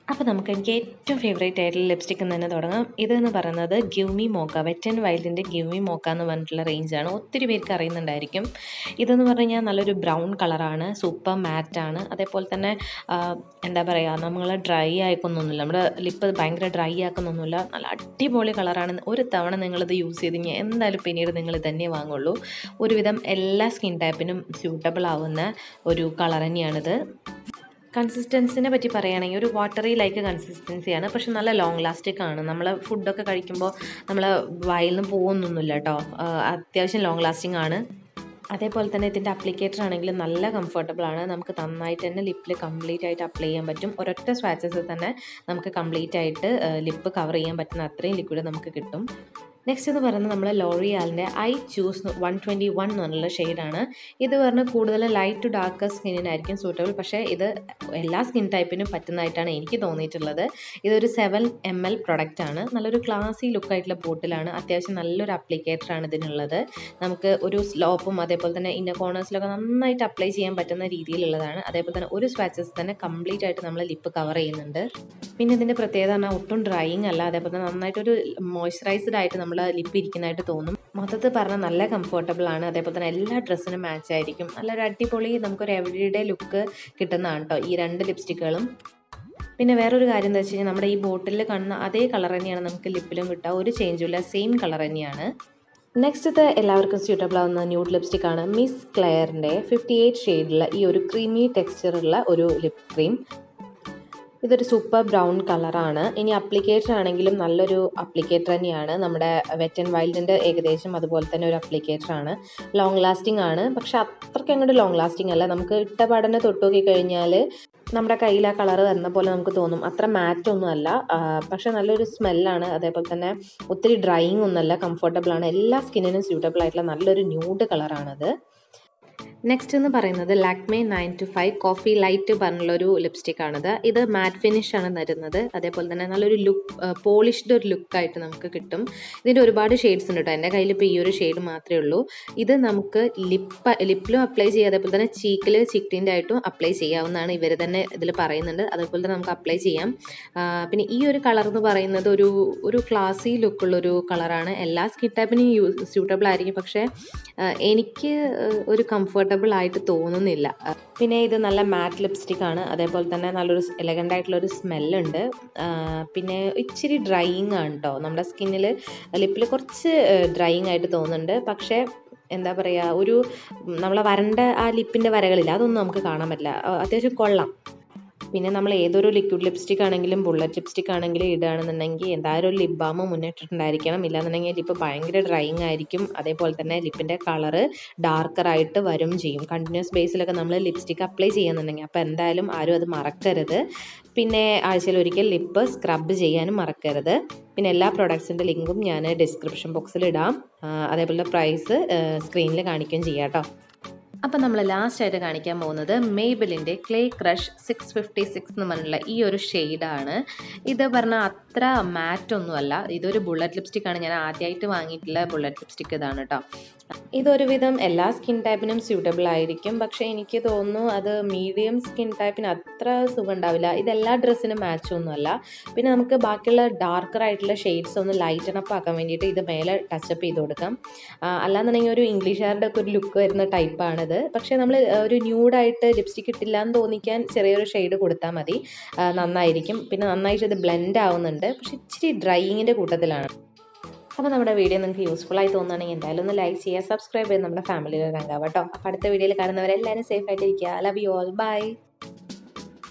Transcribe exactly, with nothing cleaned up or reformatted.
അപ്പോൾ നമുക്ക് എനിക്ക് ഏറ്റവും ഫേവറേറ്റ് ആയിട്ടുള്ള ലിപ്സ്റ്റിക് എന്ന് തന്നെ തുടങ്ങാം. ഇതെന്ന് പറയുന്നത് give me mocha, wet and വൈൽഡിൻ്റെ ഗിവ് മി മോക്ക എന്ന് പറഞ്ഞിട്ടുള്ള റേഞ്ചാണ്. ഒത്തിരി പേർക്ക് അറിയുന്നുണ്ടായിരിക്കും. ഇതെന്ന് പറഞ്ഞു കഴിഞ്ഞാൽ നല്ലൊരു ബ്രൗൺ കളറാണ്, സൂപ്പർ മാറ്റാണ്. അതേപോലെ തന്നെ എന്താ പറയുക, നമ്മൾ ഡ്രൈ ആയിക്കൊന്നൊന്നുമില്ല, നമ്മുടെ ലിപ്പ് ഭയങ്കര ഡ്രൈ ആക്കുന്നൊന്നുമില്ല. നല്ല അടിപൊളി കളറാണ്. ഒരു തവണ നിങ്ങളിത് യൂസ് ചെയ്ത് കഴിഞ്ഞാൽ എന്തായാലും പിന്നീട് നിങ്ങൾ തന്നെ വാങ്ങുള്ളൂ. ഒരുവിധം എല്ലാ സ്കിൻ ടൈപ്പിനും സ്യൂട്ടബിൾ ആവുന്ന ഒരു കളർ തന്നെയാണിത്. കൺസിസ്റ്റൻസിനെ പറ്റി പറയുകയാണെങ്കിൽ ഒരു വാട്ടറി ലൈക്ക് കൺസിസ്റ്റൻസിയാണ്, പക്ഷെ നല്ല ലോങ് ലാസ്റ്റിക് ആണ്. നമ്മൾ ഫുഡൊക്കെ കഴിക്കുമ്പോൾ നമ്മൾ വായിൽ നിന്ന് പോകുന്നൊന്നുമില്ല കേട്ടോ. അത്യാവശ്യം ലോങ് ലാസ്റ്റിംഗ് ആണ്. അതേപോലെ തന്നെ ഇതിൻ്റെ അപ്ലിക്കേറ്റർ ആണെങ്കിലും നല്ല കംഫർട്ടബിൾ ആണ്. നമുക്ക് നന്നായിട്ട് തന്നെ ലിപ്പിൽ കംപ്ലീറ്റ് ആയിട്ട് അപ്ലൈ ചെയ്യാൻ പറ്റും. ഒരൊറ്റ സ്വാച്ചസിൽ തന്നെ നമുക്ക് കംപ്ലീറ്റ് ആയിട്ട് ലിപ്പ് കവർ ചെയ്യാൻ പറ്റുന്ന അത്രയും ലിക്വിഡ് നമുക്ക് കിട്ടും. നെക്സ്റ്റ് എന്ന് പറയുന്നത് നമ്മൾ ലോറിയാലിൻ്റെ I choose one twenty one എന്ന് പറഞ്ഞുള്ള ഷെയ്ഡാണ്. ഇത് പറഞ്ഞാൽ കൂടുതൽ ലൈറ്റ് ടു ഡാർക്ക് സ്കിന്നിനായിരിക്കും സൂട്ടബിൾ, പക്ഷേ ഇത് എല്ലാ സ്കിൻ ടൈപ്പിനും പറ്റുന്നതായിട്ടാണ് എനിക്ക് തോന്നിയിട്ടുള്ളത്. ഇതൊരു സെവൻ എം എൽ പ്രൊഡക്റ്റാണ്. നല്ലൊരു ക്ലാസി ലുക്കായിട്ടുള്ള ബോട്ടിലാണ്. അത്യാവശ്യം നല്ലൊരു അപ്ലിക്കേറ്ററാണ് ഇതിനുള്ളത്. നമുക്ക് ഒരു സ്ലോപ്പും അതേപോലെ തന്നെ ഇന്ന കോർണേഴ്സിലൊക്കെ നന്നായിട്ട് അപ്ലൈ ചെയ്യാൻ പറ്റുന്ന രീതിയിലുള്ളതാണ്. അതേപോലെ തന്നെ ഒരു സ്വാച്ചസ് തന്നെ കംപ്ലീറ്റ് ആയിട്ട് നമ്മൾ ലിപ്പ് കവർ ചെയ്യുന്നുണ്ട്. പിന്നെ ഇതിൻ്റെ പ്രത്യേകത പറഞ്ഞാൽ ഒട്ടും ഡ്രൈയിങ് അല്ല, അതേപോലെ തന്നെ നന്നായിട്ടൊരു മോയ്സ്ചറൈസ്ഡ് ആയിട്ട് നമ്മൾ ലിപ്പ് ഇരിക്കുന്നതായിട്ട് തോന്നും. മൊത്തത്തിൽ പറഞ്ഞാൽ നല്ല കംഫർട്ടബിൾ ആണ്. അതേപോലെ തന്നെ എല്ലാ ഡ്രസ്സിനും മാച്ച് ആയിരിക്കും. നല്ലൊരു അടിപൊളി നമുക്കൊരു എവരിഡേ ലുക്ക് കിട്ടുന്നതാണ് കേട്ടോ ഈ രണ്ട് ലിപ്സ്റ്റിക്കുകളും. പിന്നെ വേറൊരു കാര്യം എന്താ വെച്ച് കഴിഞ്ഞാൽ നമ്മുടെ ഈ ബോട്ടിലിൽ കാണുന്ന അതേ കളർ തന്നെയാണ് നമുക്ക് ലിപ്പിലും കിട്ടുക. ഒരു ചേഞ്ചും ഇല്ല, സെയിം കളർ തന്നെയാണ്. നെക്സ്റ്റത്തെ എല്ലാവർക്കും സ്യൂട്ടബിൾ ആവുന്ന ന്യൂഡ് ലിപ്സ്റ്റിക് ആണ് മിസ് ക്ലെയറിൻ്റെ ഫിഫ്റ്റി എയ്റ്റ് ഷെയ്ഡിലുള്ള ഈ ഒരു ക്രീമി ടെക്സ്ചറുള്ള ഒരു ലിപ് ക്രീം. ഇതൊരു സൂപ്പർ ബ്രൗൺ കളറാണ്. ഇനി അപ്ലിക്കേറ്റർ ആണെങ്കിലും നല്ലൊരു അപ്ലിക്കേറ്റർ തന്നെയാണ്. നമ്മുടെ വെറ്റ് ആൻഡ് വൈൽഡിൻ്റെ ഏകദേശം അതുപോലെ തന്നെ ഒരു അപ്ലിക്കേറ്റർ ആണ്. ലോങ് ലാസ്റ്റിംഗ് ആണ്, പക്ഷെ അത്രയ്ക്ക് അങ്ങോട്ട് ലോങ് ലാസ്റ്റിംഗ് അല്ല. നമുക്ക് ഇട്ട പാടനെ തൊട്ട് നോക്കി കഴിഞ്ഞാൽ നമ്മുടെ കയ്യിൽ ആ കളർ വരുന്ന പോലെ നമുക്ക് തോന്നും. അത്ര മാറ്റൊന്നും അല്ല, പക്ഷെ നല്ലൊരു സ്മെല്ലാണ്. അതേപോലെ തന്നെ ഒത്തിരി ഡ്രൈയിങ് ഒന്നുമല്ല, കംഫർട്ടബിൾ ആണ്. എല്ലാ സ്കിന്നിനും സ്യൂട്ടബിൾ ആയിട്ടുള്ള നല്ലൊരു ന്യൂഡ് കളറാണത്. നെക്സ്റ്റ് എന്ന് പറയുന്നത് Lakme nine two five coffee light പറഞ്ഞുള്ളൊരു ലിപ്സ്റ്റിക്കാണിത്. ഇത് മാറ്റ് ഫിനിഷ് ആണ് തരുന്നത്. അതേപോലെ തന്നെ നല്ലൊരു ലുക്ക്, പോളിഷ്ഡ് ഒരു ലുക്കായിട്ട് നമുക്ക് കിട്ടും. ഇതിൻ്റെ ഒരുപാട് ഷെയ്ഡ്സ് ഉണ്ട് കേട്ടോ. എൻ്റെ കയ്യിൽ ഇപ്പോൾ ഈ ഒരു ഷെയ്ഡ് മാത്രമേ ഉള്ളൂ. ഇത് നമുക്ക് ലിപ്പ് ലിപ്പിലും അപ്ലൈ ചെയ്യാം, അതേപോലെ തന്നെ ചീക്കിൽ ചിക്റ്റിൻ്റെ ആയിട്ടും അപ്ലൈ ചെയ്യാവുന്നതാണ്. ഇവർ തന്നെ ഇതിൽ പറയുന്നുണ്ട്. അതേപോലെ തന്നെ നമുക്ക് അപ്ലൈ ചെയ്യാം. പിന്നെ ഈ ഒരു കളർ എന്ന് പറയുന്നത് ഒരു ഒരു ക്ലാസി ലുക്കുള്ളൊരു കളറാണ്. എല്ലാ സ്കിൻ ടൈപ്പിനും യൂ സ്യൂട്ടബിൾ ആയിരിക്കും, പക്ഷേ എനിക്ക് ഒരു കംഫർട്ട് ആയിട്ട് തോന്നുന്നില്ല. പിന്നെ ഇത് നല്ല മാറ്റ് ലിപ്സ്റ്റിക് ആണ്. അതേപോലെ തന്നെ നല്ലൊരു എലഗൻ്റ് ആയിട്ടുള്ളൊരു സ്മെല്ലുണ്ട്. പിന്നെ ഇച്ചിരി ഡ്രൈയിങ് ആണ് കേട്ടോ. നമ്മുടെ സ്കിന്നിൽ ലിപ്പിൽ കുറച്ച് ഡ്രൈയിങ് ആയിട്ട് തോന്നുന്നുണ്ട്, പക്ഷേ എന്താ പറയുക, ഒരു നമ്മളെ വരണ്ട ആ ലിപ്പിൻ്റെ വരകളില്ല, അതൊന്നും നമുക്ക് കാണാൻ പറ്റില്ല. അത്യാവശ്യം കൊള്ളാം. പിന്നെ നമ്മൾ ഏതൊരു ലിക്വിഡ് ലിപ്സ്റ്റിക് ആണെങ്കിലും ബുള്ളറ്റ് ലിപ്സ്റ്റിക് ആണെങ്കിലും ഇടുകയാണെന്നുണ്ടെങ്കിൽ എന്തായാലും ഒരു ലിപ് ബാം മുന്നിട്ടിട്ടുണ്ടായിരിക്കണം. ഇല്ലാന്നുണ്ടെങ്കിൽ ലിപ്പ് ഭയങ്കര ഡ്രൈയിങ് ആയിരിക്കും. അതേപോലെ തന്നെ ലിപ്പിൻ്റെ കളറ് ഡാർക്കറായിട്ട് വരും ചെയ്യും. കണ്ടിന്യൂസ് ബേസിലൊക്കെ നമ്മൾ ലിപ്സ്റ്റിക് അപ്ലൈ ചെയ്യുന്നുണ്ടെങ്കിൽ അപ്പോൾ എന്തായാലും ആരും അത് മറക്കരുത്. പിന്നെ ആഴ്ചയിൽ ഒരിക്കൽ ലിപ്പ് സ്ക്രബ് ചെയ്യാനും മറക്കരുത്. പിന്നെ എല്ലാ പ്രൊഡക്ട്സിൻ്റെ ലിങ്കും ഞാൻ ഡിസ്ക്രിപ്ഷൻ ബോക്സിൽ ഇടാം. അതേപോലെ പ്രൈസ് സ്ക്രീനിൽ കാണിക്കുകയും ചെയ്യാം കേട്ടോ. അപ്പം നമ്മൾ ലാസ്റ്റായിട്ട് കാണിക്കാൻ പോകുന്നത് മെയ്ബെലിൻ്റെ clay crush six fifty six എന്ന് പറഞ്ഞുള്ള ഈ ഒരു ഷെയ്ഡാണ്. ഇത് പറഞ്ഞാൽ അത്ര മാറ്റൊന്നുമല്ല. ഇതൊരു ബുള്ളറ്റ് ലിപ്സ്റ്റിക്കാണ്. ഞാൻ ആദ്യമായിട്ട് വാങ്ങിയിട്ടുള്ള ബുള്ളറ്റ് ലിപ്സ്റ്റിക്ക് ഇതാണ് കേട്ടോ. ഇതൊരുവിധം എല്ലാ സ്കിൻ ടൈപ്പിനും സ്യൂട്ടബിൾ ആയിരിക്കും, പക്ഷേ എനിക്ക് തോന്നുന്നു അത് മീഡിയം സ്കിൻ ടൈപ്പിന് അത്ര സുഖം ഉണ്ടാവില്ല. ഇതെല്ലാ ഡ്രസ്സിനും മാച്ചൊന്നുമല്ല. പിന്നെ നമുക്ക് ബാക്കിയുള്ള ഡാർക്കർ ആയിട്ടുള്ള ഷെയ്ഡ്സ് ഒന്ന് ലൈറ്റൺ അപ്പ് ആക്കാൻ വേണ്ടിയിട്ട് ഇത് മേലെ ടച്ചപ്പ് ചെയ്ത് കൊടുക്കാം. അല്ലാന്നുണ്ടെങ്കിൽ ഒരു ഇംഗ്ലീഷുകാരുടെ ഒക്കെ ഒരു ലുക്ക് വരുന്ന ടൈപ്പാണിത്. പക്ഷേ നമ്മൾ ഒരു ന്യൂഡായിട്ട് ലിപ്സ്റ്റിക് ഇട്ടില്ല എന്ന് തോന്നിക്കാൻ ചെറിയൊരു ഷെയ്ഡ് കൊടുത്താൽ മതി, നന്നായിരിക്കും. പിന്നെ നന്നായിട്ട് ഇത് ബ്ലെൻഡ് ആവുന്നുണ്ട്, പക്ഷേ ഇച്ചിരി ഡ്രൈയിങ്ങിൻ്റെ കൂട്ടത്തിലാണ്. അപ്പോൾ നമ്മുടെ വീഡിയോ നിങ്ങൾക്ക് യൂസ്ഫുൾ ആയി തോന്നുകയാണെങ്കിൽ എന്തായാലും ഒന്ന് ലൈക്ക് ചെയ്യുക, സബ്സ്ക്രൈബ് ചെയ്ത് നമ്മുടെ ഫാമിലിയിൽ അംഗമാവാം കേട്ടോ. അപ്പോൾ അടുത്ത വീഡിയോയിൽ കാണുന്നവരെല്ലാവരും സേഫ് ആയിട്ടിരിക്കുക. Love you all, by.